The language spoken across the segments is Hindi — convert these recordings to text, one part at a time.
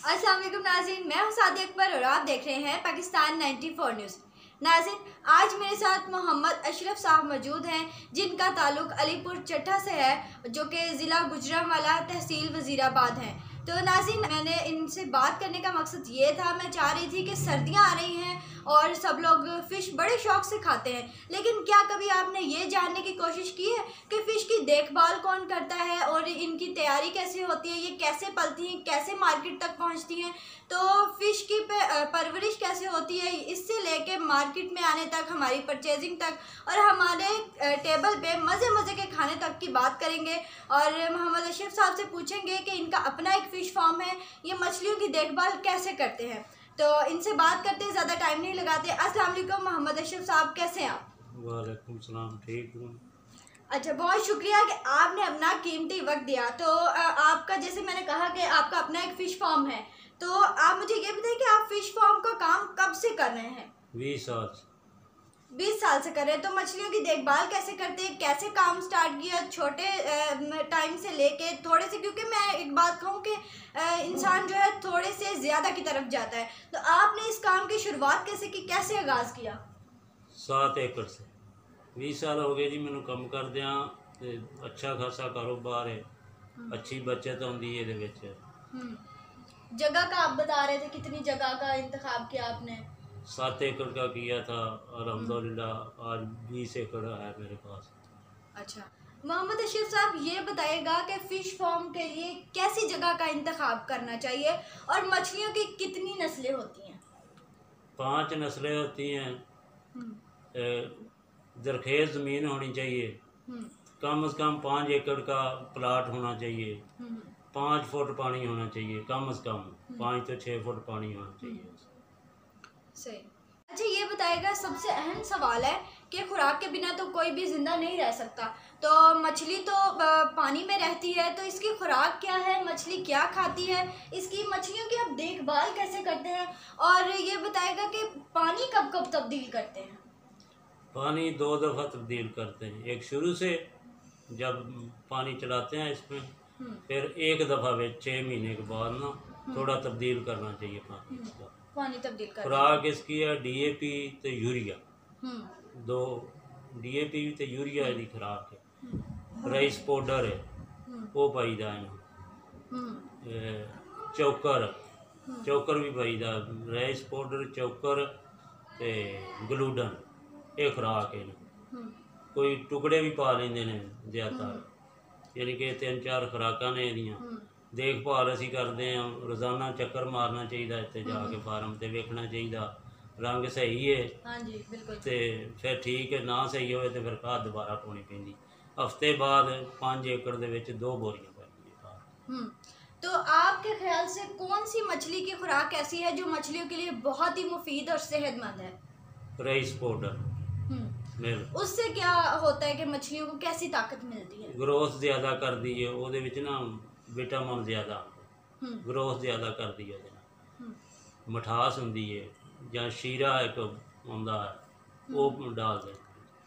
अस्सलाम वालेकुम नाज़रीन, मैं हूं सादी अकबर और आप देख रहे हैं पाकिस्तान 94 न्यूज़। नाज़रीन, आज मेरे साथ मोहम्मद अशरफ साहब मौजूद हैं जिनका ताल्लुक अलीपुर चट्टा से है, जो कि ज़िला गुजरांवाला तहसील वज़ीराबाद है। तो नाज़रीन, मैंने इनसे बात करने का मकसद ये था, मैं चाह रही थी कि सर्दियाँ आ रही हैं और सब लोग फ़िश बड़े शौक़ से खाते हैं, लेकिन क्या कभी आपने ये जानने की कोशिश की है कि फ़िश की देखभाल कौन करता है और इनकी तैयारी कैसे होती है, ये कैसे पलती हैं, कैसे मार्केट तक पहुंचती हैं, तो फ़िश की परवरिश कैसे होती है, इससे लेके मार्केट में आने तक, हमारी परचेजिंग तक और हमारे टेबल पे मज़े मज़े के खाने तक की बात करेंगे। और मोहम्मद अशरफ साहब से पूछेंगे कि इनका अपना एक फ़िश फार्म है, ये मछलियों की देखभाल कैसे करते हैं। तो इनसे बात करते हैं, ज़्यादा टाइम नहीं लगाते। अस्सलाम वालेकुम मोहम्मद अशरफ साहब, कैसे हैं आप? वालेकुम सलाम, ठीक हूँ। अच्छा, बहुत शुक्रिया कि आपने अपना कीमती वक्त दिया। तो आपका, जैसे मैंने कहा कि आपका अपना एक फ़िश फार्म है, तो आप मुझे ये बताइए कि आप फ़िश फार्म का काम कब से कर रहे हैं? 20 साल से। 20 साल से कर रहे हैं। तो मछलियों की देखभाल कैसे करते हैं, कैसे काम स्टार्ट किया छोटे टाइम से लेके थोड़े से, क्योंकि मैं एक बात कहूँ कि इंसान जो है थोड़े से ज़्यादा की तरफ जाता है, तो आपने इस काम की शुरुआत कैसे की, कैसे आगाज़ किया? 7 एकड़ से 20 साल हो गए जी मैनू कम करदिया ते अच्छा खासा कारोबार है, अच्छी बचत आउंदी है इहदे विच। जगह का आप बता रहे थे, कितनी जगह का इंतखाब किया आपने? 7 एकड़ का किया था, अल्हम्दुलिल्लाह आज 20 एकड़ है मेरे पास। अच्छा, मोहम्मद अशरफ साहब, ये बताइएगा कि फ़िश फार्म के लिए कैसी जगह का इंतखाब करना चाहिए और मछलियों की कितनी नस्लें होती हैं? 5 नस्लें होती हैं। हम्म जरखेज़ ज़मीन होनी चाहिए, हम्म कम से कम 5 एकड़ का प्लाट होना चाहिए, हम्म 5 फुट पानी होना चाहिए, कम से कम 5 तो 6 फुट पानी होना चाहिए। सही। अच्छा, ये बताइएगा, सबसे अहम सवाल है कि खुराक के बिना तो कोई भी ज़िंदा नहीं रह सकता। तो मछली तो पानी में रहती है, तो इसकी खुराक क्या है, मछली क्या खाती है, इसकी मछलियों की आप देखभाल कैसे करते हैं, और ये बताइएगा कि पानी कब कब तब्दील करते हैं? पानी 2 दफ़ा तब्दील करते हैं, एक शुरू से जब पानी चलाते हैं इसमें, फिर एक दफ़ा वे 6 महीने के बाद ना थोड़ा तब्दील करना चाहिए पानी इसका। पानी तब्दील कर खुराक इसकी है DAP तो यूरिया, 2 DAP तो यूरिया इसकी खुराक है। राइस पाउडर है वो पाईदा है, चौकर भी पाईदा, राइस पाउडर, चौकर ते गलूडन, ये खुराक है। कोई टुकड़े भी पा लेंदे ने ज़्यादा, यानी कि 3-4 खुराकां ने इहदियां। देखभाल असी करते हैं, रोज़ाना चक्कर मारना चाहिए, इत्थे जाके फार्म ते वेखना चाहिए रंग सही है। हाँ जी, बिल्कुल। ते फिर ठीक है, ना सही होए तो फिर खाद दोबारा पानी पैंदी। हफ्ते बाद 5 एकड़ दे विच 2 बोरियां पैंदियां खाद। तो आपके ख्याल से कौन सी मछली की खुराक ऐसी है जो मछलियों के लिए बहुत ही मुफीद और सेहतमंद है? राइस पाउडर मिल उससे क्या होता है कि मछलियों को कैसी ताकत मिलती है? ग्रोथ ज़्यादा कर दी है, ਉਹਦੇ ਵਿੱਚ ना विटामिन ज़्यादा, ग्रोथ ज़्यादा कर दी है, मिठास होंदी है, ਜਾਂ शीरा एक ਹੁੰਦਾ है वो डाल दें।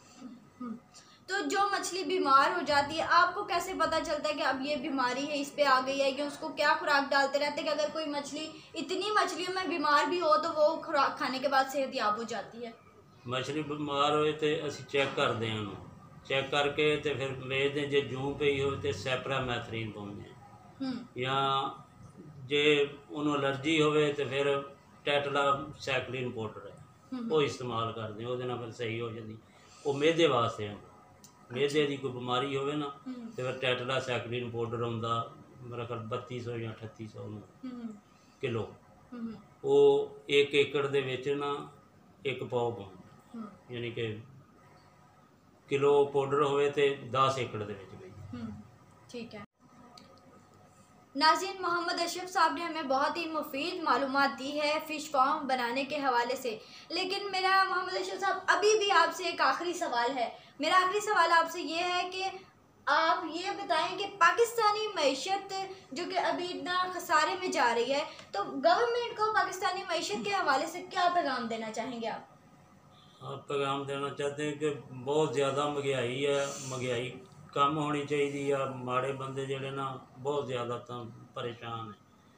तो जो मछली बीमार हो जाती है, आपको कैसे पता चलता है कि अब ये बीमारी है, इस पे आ गई है, कि उसको क्या खुराक डालते रहते हैं कि अगर कोई मछली, इतनी मछलियों में बीमार भी हो तो वो खुराक खाने के बाद सेहतयाब हो जाती है? मछली बीमार होए तो असी चेक करते हैं, उन्होंने चेक करके तो फिर वेखते जो जूं पई हो तो सैपरामैथरीन पाਉਂਦੇ हैं, या जे उन्होंने एलर्जी होवे तो फिर टैटलासाइक्लिन पाउडर है वो इस्तेमाल करते हैं, वो फिर सही हो जाती। वो मेदे वास्ते है, मेदे की कोई बीमारी होवे ना तो फिर टैटलासाइक्लिन पाउडर आउंदा, मेरा ख्याल 3200 या 3800 किलो, वो 1 एकड़ दे विच ना 1 पाव पाउंदा, यानी कि किलो पाउडर होवे तो 10 एकड़ दे विच गई। ठीक है नाज़रीन, मोहम्मद अशरफ साहब ने हमें बहुत ही मुफीद मालूमात दी है फ़िश फार्म बनाने के हवाले से। लेकिन मेरा मोहम्मद अशरफ साहब अभी भी आपसे एक आखिरी सवाल है। मेरा आखिरी सवाल आपसे ये है कि आप ये बताएं कि पाकिस्तानी मईशत जो कि अभी इतना खसारे में जा रही है, तो गवर्नमेंट को पाकिस्तानी मईशत के हवाले से क्या पैगाम देना चाहेंगे आप? आप पैगाम देना चाहते हैं कि बहुत ज़्यादा महंगाई है, महंगाई कम होनी चाहिए, या माड़े बंदे जोड़े ना बहुत ज़्यादा तो परेशान है,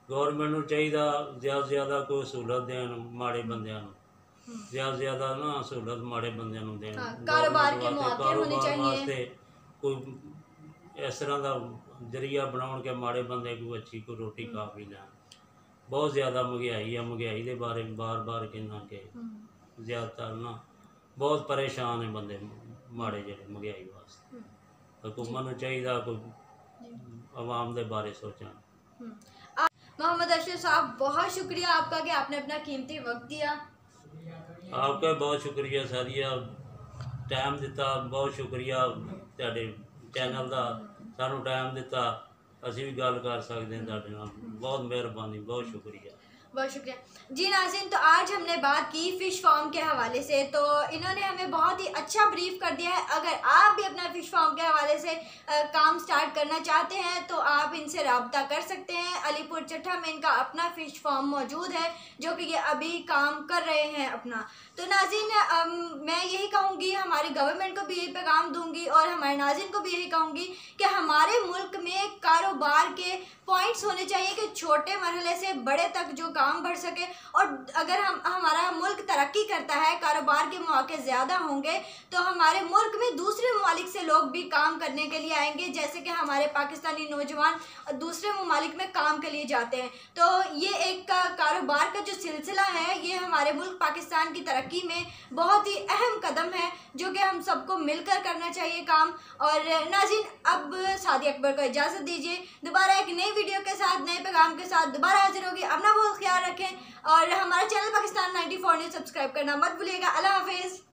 गौरमेंट ਨੂੰ ਚਾਹੀਦਾ ਜ਼ਿਆਦਾ ਤੋਂ ਜ਼ਿਆਦਾ ਕੋਈ ਸਹੂਲਤ ਦੇਣ ਮਾੜੇ ਬੰਦਿਆਂ ਨੂੰ, ਜ਼ਿਆਦਾ ਤੋਂ ਜ਼ਿਆਦਾ ਨਾ ਸਹੂਲਤ ਮਾੜੇ ਬੰਦਿਆਂ ਨੂੰ ਦੇਣ। कारोबार के मौके होने चाहिए ਵਾਸਤੇ ਕੋਈ ਇਸ ਤਰ੍ਹਾਂ ਦਾ ਜ਼ਰੀਆ ਬਣਾਉਣ ਕਿ ਮਾੜੇ ਬੰਦੇ ਕੋਈ ਅੱਛੀ ਕੋਈ ਰੋਟੀ ਖਾ ਪੀ ਲੈਣ। ਬਹੁਤ ਜ਼ਿਆਦਾ ਮਹਿੰਗਾਈ ਆ, ਮਹਿੰਗਾਈ ਦੇ ਬਾਰੇ ਬਾਰ-ਬਾਰ ਕਹਿੰਦਾ ਕਿ ਜ਼ਿਆਦਾਤਰ ਨਾ ਬਹੁਤ ਪਰੇਸ਼ਾਨ ਹੈ ਬੰਦੇ ਮਾੜੇ ਜਿਹੜੇ ਮਹਿੰਗਾਈ ਵਾਸਤੇ। हुकूमत को चाहिए कोई आवाम के बारे सोचना। मोहम्मद अशरफ साहब बहुत शुक्रिया आपका कि आपने अपना कीमती वक्त दिया। आपका बहुत शुक्रिया सारिया टाइम दिता, बहुत शुक्रिया तेरे चैनल का सानू टाइम दिता, असी भी गल कर सकते हैं तेरे नाल। बहुत मेहरबानी, बहुत शुक्रिया। बहुत शुक्रिया जी नाज़रीन। तो आज हमने बात की फ़िश फार्म के हवाले से, तो इन्होंने हमें बहुत ही अच्छा ब्रीफ कर दिया है। अगर आप भी अपना फ़िश फार्म के हवाले से काम स्टार्ट करना चाहते हैं तो आप इनसे रब्ता कर सकते हैं। अलीपुर चट्ठा में इनका अपना फ़िश फार्म मौजूद है जो कि ये अभी काम कर रहे हैं अपना। तो नाज़रीन मैं यही कहूँगी, हमारी गवर्नमेंट को भी यही पैगाम दूँगी और हमारे नाज़रीन को भी यही कहूँगी कि हमारे मुल्क में कारोबार के पॉइंट्स होने चाहिए कि छोटे मरहले से बड़े तक जो काम बढ़ सके। और अगर हमारा मुल्क तरक्की करता है, कारोबार के मौके ज़्यादा होंगे तो हमारे मुल्क में दूसरे ममालिक से लोग भी काम करने के लिए आएंगे, जैसे कि हमारे पाकिस्तानी नौजवान दूसरे ममालिक में काम के लिए जाते हैं। तो ये एक कारोबार का जो सिलसिला है ये हमारे मुल्क पाकिस्तान की तरक्की में बहुत ही अहम कदम है जो कि हम सबको मिलकर करना चाहिए काम। और नाज़रीन अब सादिया अकबर को इजाज़त दीजिए, दोबारा एक नई वीडियो के साथ नए पैगाम के साथ दोबारा हाजिर होगी। अपना बहुत ख्याल रखें और हमारा चैनल पाकिस्तान 94 न्यूज़ सब्सक्राइब करना मत भूलिएगा। अल्लाह हाफिज़।